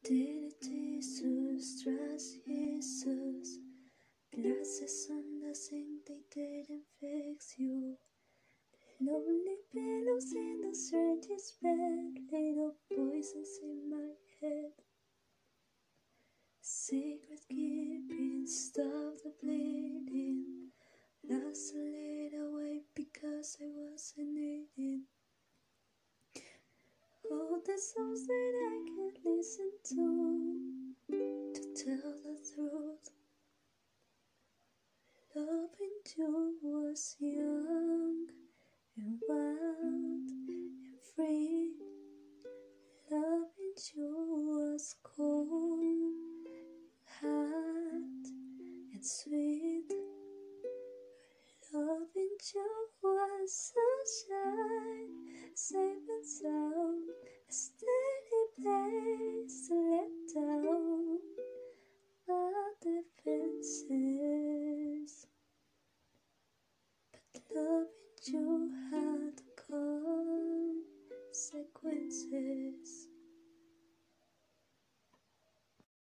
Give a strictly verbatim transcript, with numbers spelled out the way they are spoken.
Did Jesus, trust Jesus? Glasses on the sink, they didn't fix you. Lonely pillows in the strangest bed, little voices in my head. Secret keeping, stop the bleeding. Lost a little weight because I wasn't eating. All the songs that I could listen to, to tell the truth. Loving you was young and wild and free. Loving you was cold, hot and sweet. Loving you was sunshine, safe and sound, a steady place to let down my defenses. But loving you had consequences.